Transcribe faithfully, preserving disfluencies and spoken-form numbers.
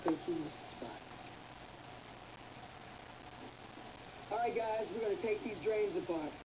Thank you, Mister Spot. All right, guys, we're going to take these drains apart.